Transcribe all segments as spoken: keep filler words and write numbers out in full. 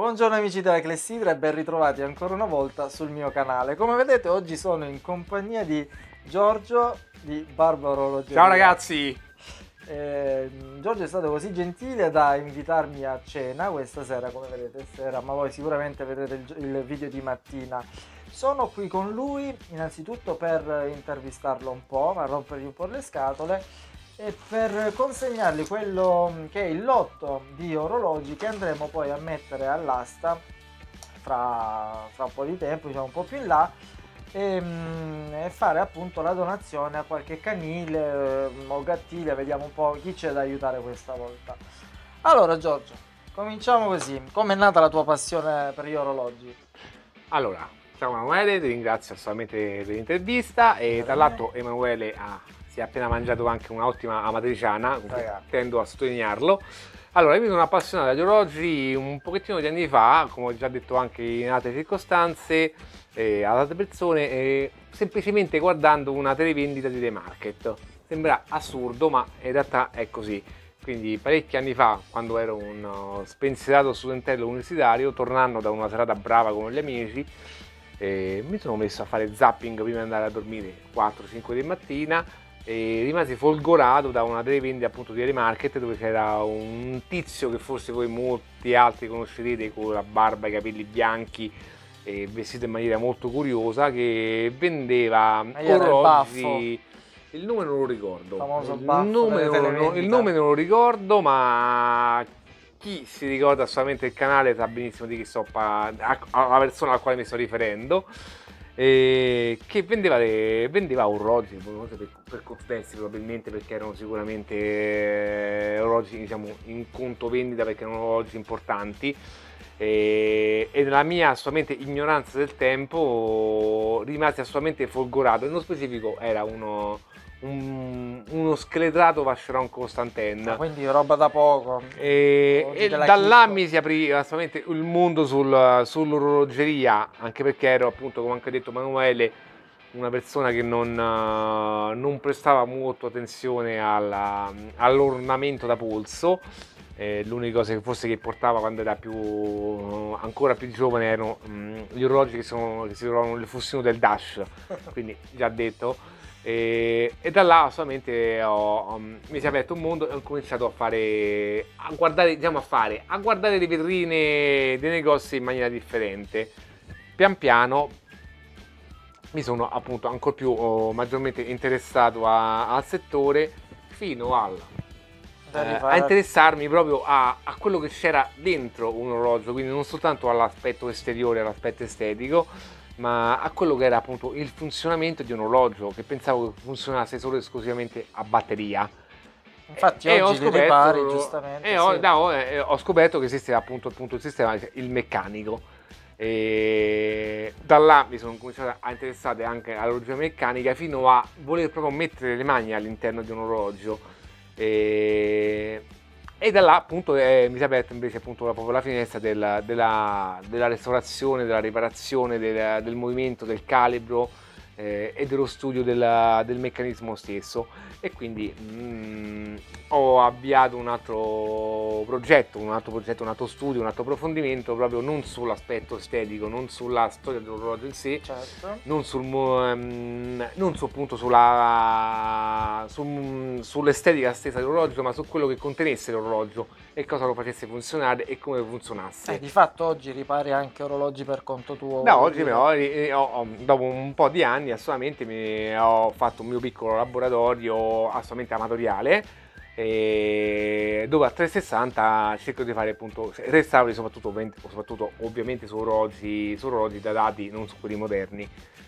Buongiorno amici della Clessidra e ben ritrovati ancora una volta sul mio canale. Come vedete oggi sono in compagnia di Giorgio di Barba Orologeria. Ciao ragazzi! Eh, Giorgio è stato così gentile da invitarmi a cena questa sera, come vedete sera, ma voi sicuramente vedrete il, il video di mattina. Sono qui con lui innanzitutto per intervistarlo un po', a rompergli un po' le scatole e per consegnargli quello che è il lotto di orologi che andremo poi a mettere all'asta fra, fra un po' di tempo, diciamo un po' più in là, e, e fare appunto la donazione a qualche canile eh, o gattiglia. Vediamo un po' chi c'è da aiutare questa volta. Allora Giorgio, cominciamo così. Com'è nata la tua passione per gli orologi? Allora, ciao Emanuele, ti ringrazio assolutamente per l'intervista e tra l'altro Emanuele ha, si è appena mangiato anche un'ottima amatriciana, tendo a sottolinearlo. Allora, io mi sono appassionato agli orologi un pochettino di anni fa, come ho già detto anche in altre circostanze, eh, ad altre persone, eh, semplicemente guardando una televendita di The Market. Sembra assurdo, ma in realtà è così. Quindi parecchi anni fa, quando ero un uh, spensierato studentello universitario, tornando da una serata brava con gli amici, eh, mi sono messo a fare zapping prima di andare a dormire, quattro cinque di mattina, e rimasi folgorato da una televendita appunto di The Market, dove c'era un tizio che forse voi molti altri conoscerete, con la barba e i capelli bianchi e vestito in maniera molto curiosa, che vendeva orologi. Il nome non lo ricordo, il nome, non, il nome non lo ricordo, ma chi si ricorda solamente il canale sa benissimo di chi sto parlando, la persona alla quale mi sto riferendo, eh, che vendeva, le, vendeva orologi, per, per contesti probabilmente, perché erano sicuramente eh, orologi, diciamo, in conto vendita, perché erano orologi importanti. E, e nella mia assolutamente ignoranza del tempo rimasi assolutamente folgorato. Nello specifico era uno, un, uno scheletrato Vacheron Constantin, ah, quindi roba da poco, e, e da là mi si aprì assolutamente il mondo sul, sull'orologeria, anche perché ero appunto, come anche detto Emanuele, una persona che non, non prestava molto attenzione alla, all'ornamento da polso. Eh, l'unica cosa che forse che portava quando era più, ancora più giovane, erano mh, gli orologi che, sono, che si trovavano nel fustino del dash, quindi già detto, e, e da là solamente ho, um, mi si è aperto un mondo e ho cominciato a fare, a guardare, diciamo a fare, a guardare le vetrine dei negozi in maniera differente. Pian piano mi sono appunto ancora più oh, maggiormente interessato a, al settore, fino al Eh, a interessarmi proprio a, a quello che c'era dentro un orologio, quindi non soltanto all'aspetto esteriore, all'aspetto estetico, ma a quello che era appunto il funzionamento di un orologio, che pensavo che funzionasse solo e esclusivamente a batteria. Infatti e, oggi ho scoperto, ripari, giustamente, e ho, sì. no, eh, ho scoperto che esiste appunto, appunto il sistema, il meccanico. E da là mi sono cominciato a interessare anche all'orologeria meccanica, fino a voler proprio mettere le mani all'interno di un orologio. E, e da là appunto eh, mi si è aperta invece appunto la, proprio la finestra del, della, della restaurazione, della riparazione, del, del movimento, del calibro eh, e dello studio del, del meccanismo stesso. E quindi mm, ho avviato un altro progetto, un altro progetto, un altro studio, un altro approfondimento, proprio non sull'aspetto estetico, non sulla storia dell'orologio in sé, certo. non, sul, um, non su, appunto sulla, su, sull'estetica stessa dell'orologio, ma su quello che contenesse l'orologio e cosa lo facesse funzionare e come funzionasse. Eh, di fatto oggi ripari anche orologi per conto tuo? Da oggi però, ho, dopo un po' di anni assolutamente mi, ho fatto un mio piccolo laboratorio assolutamente amatoriale, e dove a trecentosessanta cerco di fare appunto restauri, soprattutto, soprattutto ovviamente su orologi, su orologi datati, non su quelli moderni.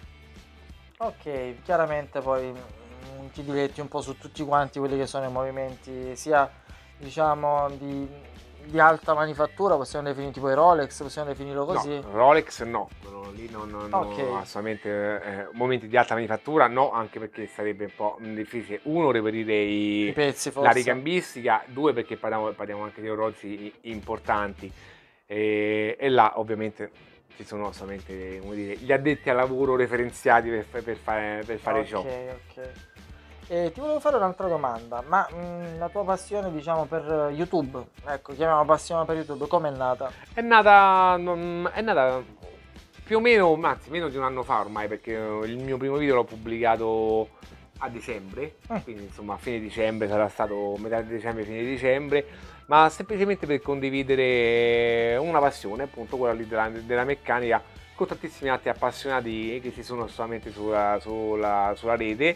Ok, chiaramente poi mh, ti diletti un po' su tutti quanti quelli che sono i movimenti, sia diciamo di, di alta manifattura, possiamo definire tipo i Rolex, possiamo definirlo così? No, Rolex no, no lì non, non, okay. no, assolutamente eh, momenti di alta manifattura no, anche perché sarebbe un po' difficile, uno, reperire i, I pezzi, forse. La ricambistica, due, perché parliamo, parliamo anche di orologi importanti, e, e là ovviamente ci sono assolutamente, come dire, gli addetti al lavoro referenziati per, per fare, per fare okay, ciò. Ok, E ti volevo fare un'altra domanda, ma mh, la tua passione, diciamo, per YouTube, ecco, chiamiamola passione per YouTube, com'è nata? È nata, non, è nata più o meno, anzi meno di un anno fa ormai, perché il mio primo video l'ho pubblicato a dicembre, mm. quindi insomma a fine dicembre, sarà stato metà di dicembre, fine dicembre, ma semplicemente per condividere una passione, appunto quella lì della, della meccanica, con tantissimi altri appassionati che ci sono solamente sulla, sulla, sulla rete,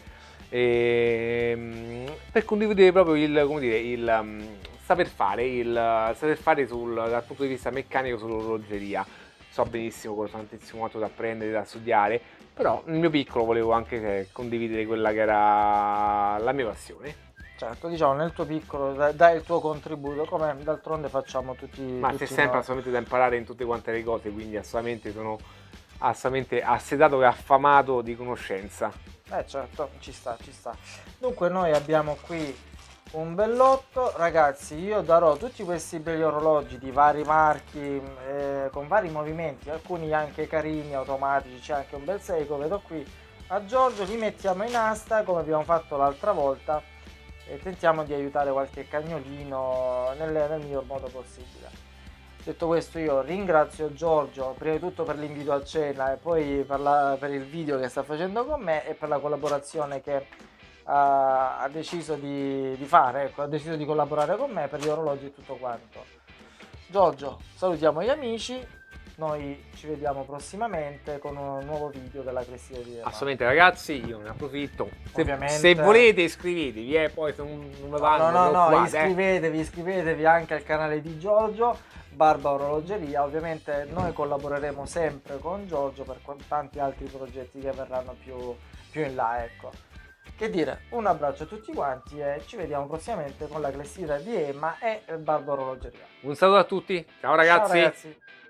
e, per condividere proprio il, come dire, il um, saper fare, il saper fare sul, dal punto di vista meccanico sull'orologeria. So benissimo che ho tantissimo molto da apprendere, da studiare, però nel mio piccolo volevo anche eh, condividere quella che era la mia passione. Certo, diciamo nel tuo piccolo dai, dai il tuo contributo, come d'altronde facciamo tutti. Ma tutti c'è sempre noi. assolutamente da imparare in tutte quante le cose, quindi assolutamente sono assolutamente assetato e affamato di conoscenza. Eh certo, ci sta, ci sta. Dunque noi abbiamo qui un bellotto, ragazzi. Io darò tutti questi belli orologi di vari marchi, eh, con vari movimenti, alcuni anche carini, automatici, c'è anche un bel Seiko, vedo qui a Giorgio, li mettiamo in asta come abbiamo fatto l'altra volta e tentiamo di aiutare qualche cagnolino nel, nel miglior modo possibile. Detto questo, io ringrazio Giorgio prima di tutto per l'invito a cena e poi per, la, per il video che sta facendo con me e per la collaborazione che ha, ha deciso di, di fare, ecco, ha deciso di collaborare con me per gli orologi e tutto quanto. Giorgio, salutiamo gli amici, noi ci vediamo prossimamente con un nuovo video della Clessidra di Ema. Assolutamente ragazzi, io ne approfitto, se, Ovviamente... se volete iscrivetevi, eh, poi se non, non mi vanno, no no no, eh. iscrivetevi, iscrivetevi anche al canale di Giorgio, Barba Orologeria. Ovviamente noi collaboreremo sempre con Giorgio per tanti altri progetti che verranno più, più in là, ecco. Che dire, un abbraccio a tutti quanti e ci vediamo prossimamente con la Clessidra di Ema e Barba Orologeria. Un saluto a tutti, ciao ragazzi! Ciao ragazzi.